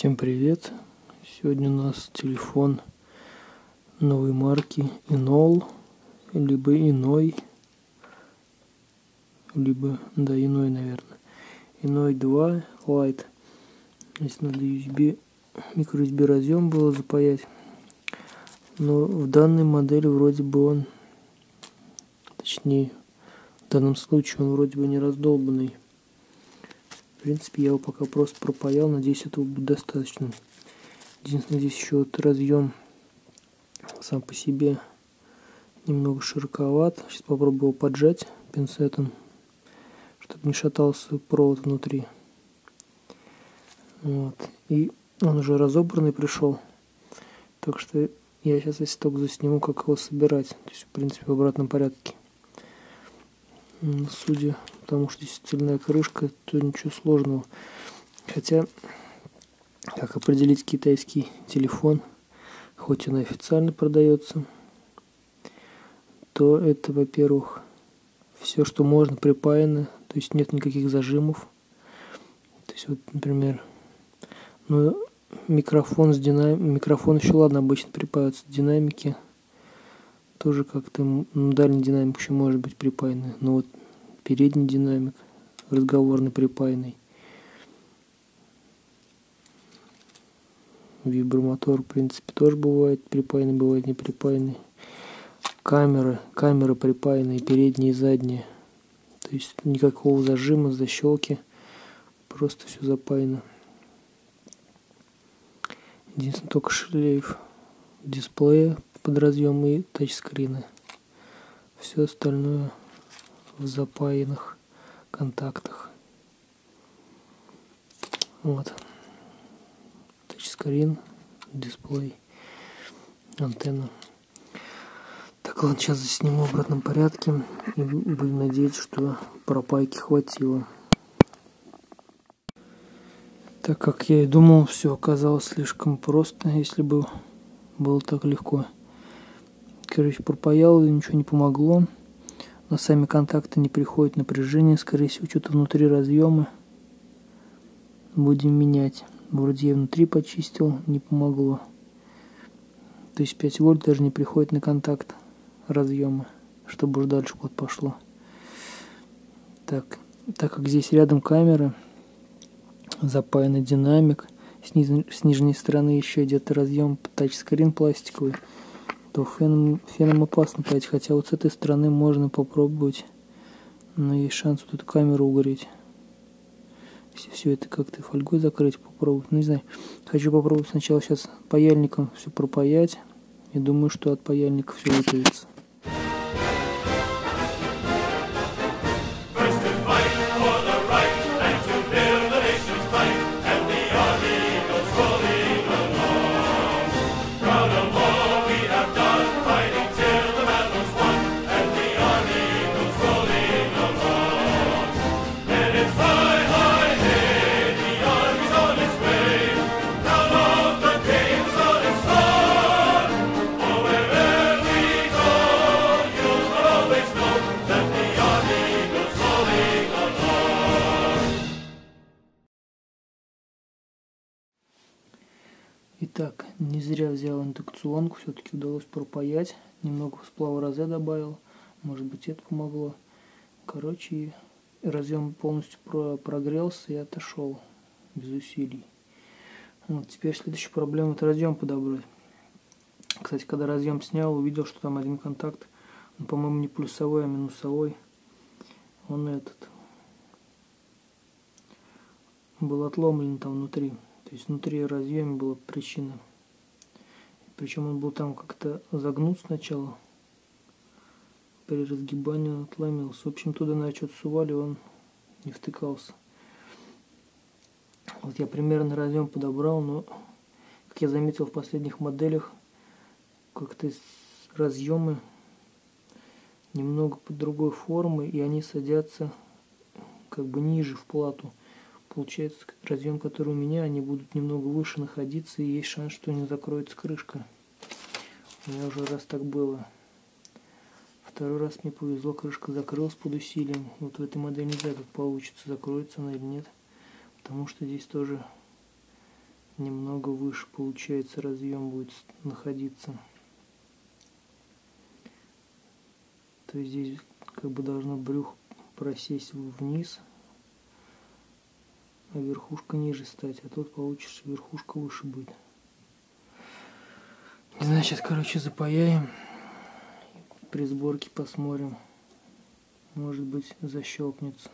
Всем привет! Сегодня у нас телефон новой марки Inol, либо Иной, либо, да, Иной, наверное. Иной 2 Lite. Здесь надо microUSB разъем было запаять. Но в данной модели вроде бы он, точнее, в данном случае он вроде бы не раздолбанный. В принципе, я его пока просто пропаял, надеюсь, этого будет достаточно. Единственное, здесь еще вот разъем сам по себе немного широковат. Сейчас попробую его поджать пинцетом, чтобы не шатался провод внутри. Вот. И он уже разобранный пришел. Так что я сейчас, если только засниму, как его собирать. То есть, в принципе, в обратном порядке. Судя потому что здесь цельная крышка, то ничего сложного. Хотя, как определить китайский телефон, хоть он и официально продается, то это, во-первых, все, что можно, припаяно, то есть нет никаких зажимов. То есть вот, например, микрофон еще ладно, обычно припаиваются динамики, тоже как-то дальний динамик еще может быть припаянный, но вот передний динамик разговорный припаянный. Вибромотор, в принципе, тоже бывает припаянный, бывает не припаянный. Камеры припаянные, передние и задние. То есть никакого зажима, защелки. Просто все запаяно. Единственное, только шлейф дисплея под разъем и тачскрины. Все остальное в запаянных контактах. Вот. Тачскрин, дисплей, антенна. Так, ладно, сейчас засниму в обратном порядке и будем надеяться, что пропайки хватило. Так как я и думал, все оказалось слишком просто, если бы было так легко. Короче, пропаял, и ничего не помогло. На сами контакты не приходит напряжение, скорее всего, что-то внутри разъема. Будем менять. Вроде я внутри почистил, не помогло. То есть 5 вольт даже не приходит на контакт разъема, чтобы уж дальше куда пошло. Так как здесь рядом камера, запаянный динамик, с нижней стороны еще идет разъем тачскрин пластиковый, то феном опасно паять, хотя вот с этой стороны можно попробовать, но есть шанс вот эту камеру угореть. Если все это как-то фольгой закрыть, попробовать, ну не знаю. Хочу попробовать сначала сейчас паяльником все пропаять, и думаю, что от паяльника все вытавится. Итак, не зря взял индукционку, все-таки удалось пропаять, немного сплава розе добавил, может быть это помогло. Короче, разъем полностью прогрелся и отошел без усилий. Вот, теперь следующая проблема — это разъем подобрать. Кстати, когда разъем снял, увидел, что там один контакт, он, по-моему, не плюсовой, а минусовой. Он был отломлен там внутри. То есть внутри разъема была причина. Причем он был там как-то загнут сначала. При разгибании он отломился. В общем, туда на что-то сували, он не втыкался. Вот я примерно разъем подобрал, но, как я заметил в последних моделях, как-то разъемы немного под другой формой, и они садятся как бы ниже в плату. Получается, разъем, который у меня, они будут немного выше находиться, и есть шанс, что не закроется крышка. У меня уже раз так было. Второй раз мне повезло, крышка закрылась под усилием. Вот в этой модели не знаю, как получится, закроется она или нет. Потому что здесь тоже немного выше, получается, разъем будет находиться. То есть здесь как бы должно брюхо просесть вниз, а верхушка ниже стать, а тут получится верхушка выше будет. Не знаю, сейчас, короче, запаяем, при сборке посмотрим, может быть, защелкнется.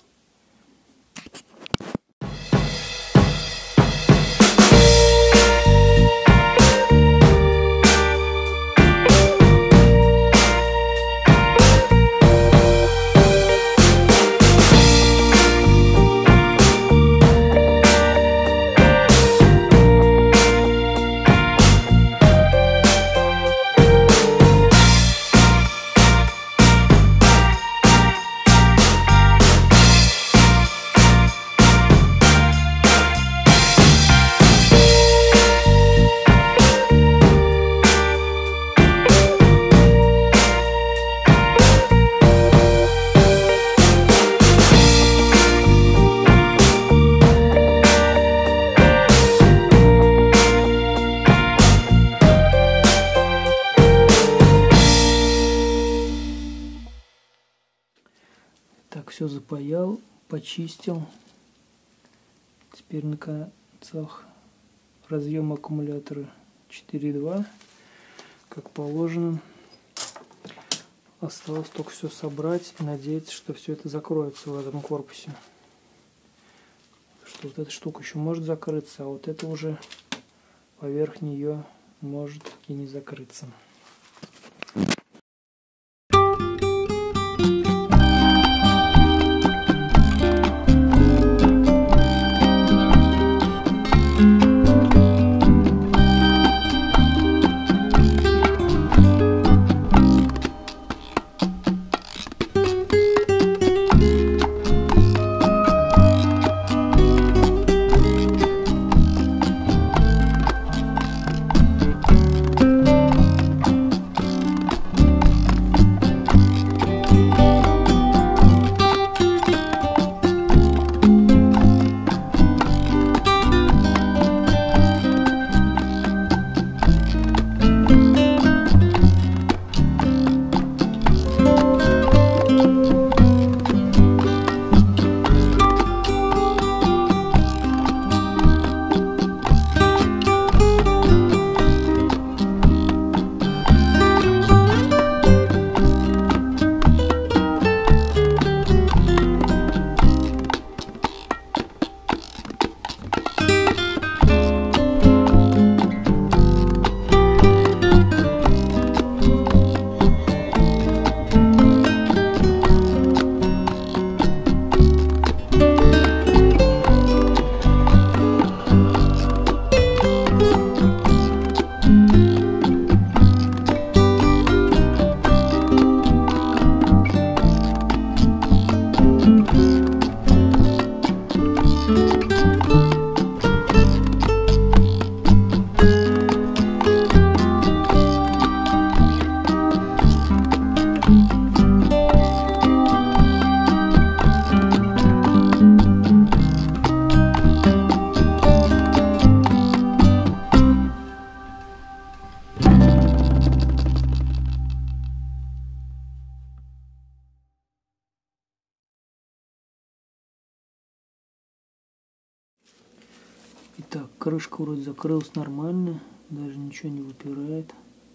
Так, все запаял, почистил. Теперь на концах разъем аккумулятора 4.2, как положено. Осталось только все собрать и надеяться, что все это закроется в этом корпусе. Что вот эта штука еще может закрыться, а вот это уже поверх нее может и не закрыться. Итак, крышка вроде закрылась нормально, даже ничего не выпирает.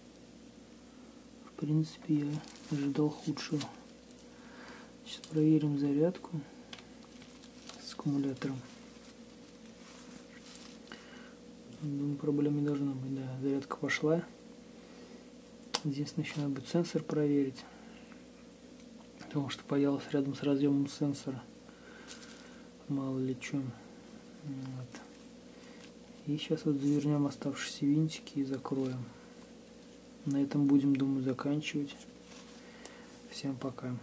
В принципе, я ожидал худшего. Сейчас проверим зарядку с аккумулятором. Думаю, проблем не должно быть. Да, зарядка пошла. Единственное, еще надо будет сенсор проверить, потому что паялось рядом с разъемом сенсора. Мало ли что. Вот. И сейчас вот завернем оставшиеся винтики и закроем. На этом будем, думаю, заканчивать. Всем пока.